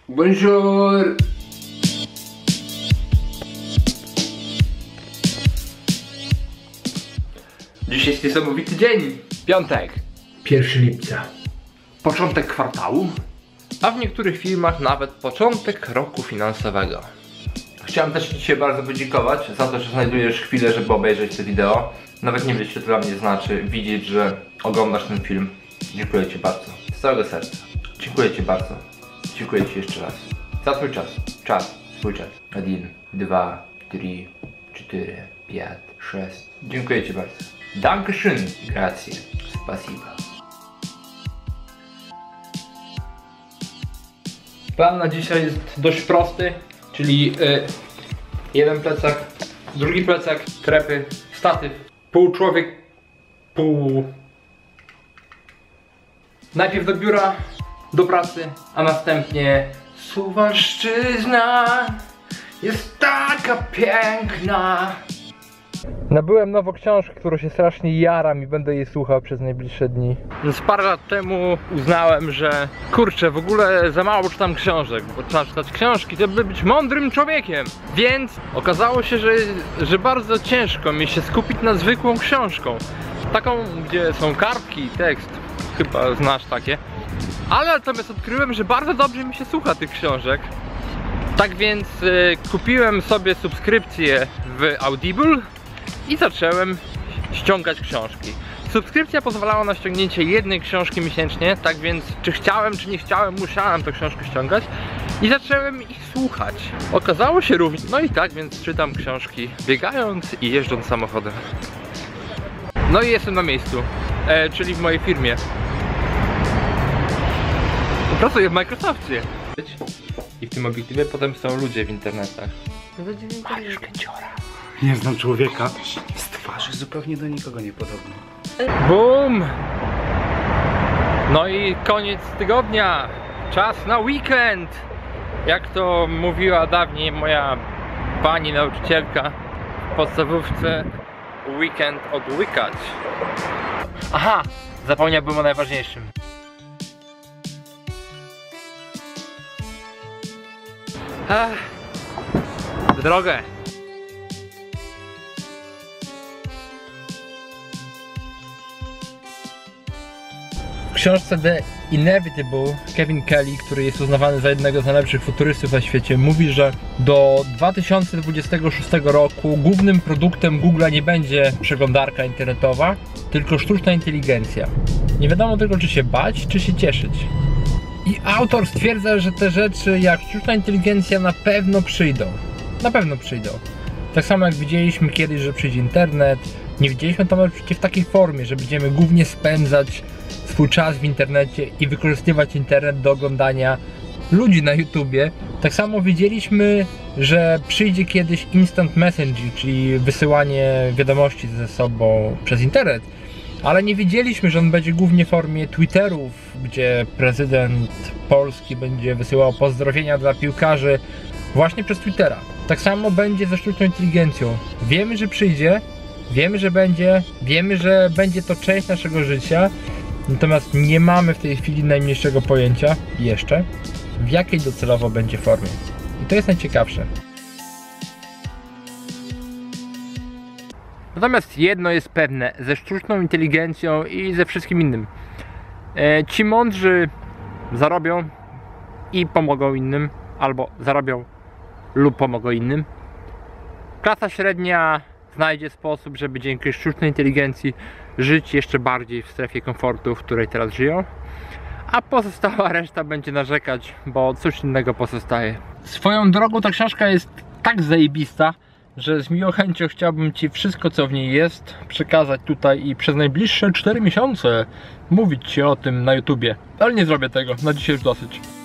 Bonjour! Dziś jest niesamowity dzień. Piątek. 1 lipca. Początek kwartału, a w niektórych filmach nawet początek roku finansowego. Chciałem też dzisiaj bardzo podziękować za to, że znajdujesz chwilę, żeby obejrzeć to wideo. Nawet nie wiesz, co to dla mnie znaczy widzieć, że oglądasz ten film. Dziękuję Ci bardzo. Z całego serca. Dziękuję Ci bardzo. Dziękuję Ci jeszcze raz. Za Twój czas. Twój czas. 1, 2, 3, 4, 5, 6. Dziękuję Ci bardzo. Dankeschön. Grazie. Spasiba. Plan na dzisiaj jest dość prosty, czyli jeden plecak, drugi plecak, trepy, statyw, pół człowiek, pół... Najpierw do biura, do pracy, a następnie Suwalszczyzna jest taka piękna. Nabyłem nową książkę, którą się strasznie jaram i będę jej słuchał przez najbliższe dni. Z parę lat temu uznałem, że kurczę, w ogóle za mało czytam książek, bo trzeba czytać książki, żeby być mądrym człowiekiem. Więc okazało się, że bardzo ciężko mi się skupić na zwykłą książką. Taką, gdzie są kartki i tekst. Chyba znasz takie. Ale natomiast odkryłem, że bardzo dobrze mi się słucha tych książek. Tak więc kupiłem sobie subskrypcję w Audible i zacząłem ściągać książki. Subskrypcja pozwalała na ściągnięcie jednej książki miesięcznie, tak więc czy chciałem, czy nie chciałem, musiałem tę książkę ściągać i zacząłem ich słuchać. Okazało się również, no i tak więc czytam książki biegając i jeżdżąc samochodem. No i jestem na miejscu, czyli w mojej firmie. Pracuję w Microsoftie. I w tym obiektywie potem są ludzie w internetach. Mariusz Kędziora. Nie znam człowieka. Z twarzy zupełnie do nikogo nie podobny. Boom! No i koniec tygodnia. Czas na weekend. Jak to mówiła dawniej moja pani nauczycielka w podstawówce, weekend odłykać. Aha, zapomniałbym o najważniejszym. W drogę. W książce The Inevitable Kevin Kelly, który jest uznawany za jednego z najlepszych futurystów na świecie, mówi, że do 2026 roku głównym produktem Google'a nie będzie przeglądarka internetowa, tylko sztuczna inteligencja. Nie wiadomo tylko, czy się bać, czy się cieszyć. I autor stwierdza, że te rzeczy jak sztuczna inteligencja na pewno przyjdą. Na pewno przyjdą. Tak samo jak widzieliśmy kiedyś, że przyjdzie internet. Nie widzieliśmy to oczywiście w takiej formie, że będziemy głównie spędzać swój czas w internecie i wykorzystywać internet do oglądania ludzi na YouTubie. Tak samo widzieliśmy, że przyjdzie kiedyś instant messaging, czyli wysyłanie wiadomości ze sobą przez internet. Ale nie wiedzieliśmy, że on będzie głównie w formie Twitterów, gdzie prezydent Polski będzie wysyłał pozdrowienia dla piłkarzy właśnie przez Twittera. Tak samo będzie ze sztuczną inteligencją. Wiemy, że przyjdzie, wiemy, że będzie to część naszego życia, natomiast nie mamy w tej chwili najmniejszego pojęcia jeszcze, w jakiej docelowo będzie formie. I to jest najciekawsze. Natomiast jedno jest pewne, ze sztuczną inteligencją i ze wszystkim innym. Ci mądrzy zarobią i pomogą innym, albo zarobią lub pomogą innym. Klasa średnia znajdzie sposób, żeby dzięki sztucznej inteligencji żyć jeszcze bardziej w strefie komfortu, w której teraz żyją. A pozostała reszta będzie narzekać, bo cóż innego pozostaje. Swoją drogą ta książka jest tak zajebista, że z miłą chęcią chciałbym Ci wszystko, co w niej jest, przekazać tutaj i przez najbliższe 4 miesiące mówić Ci o tym na YouTubie. Ale nie zrobię tego, na dzisiaj już dosyć.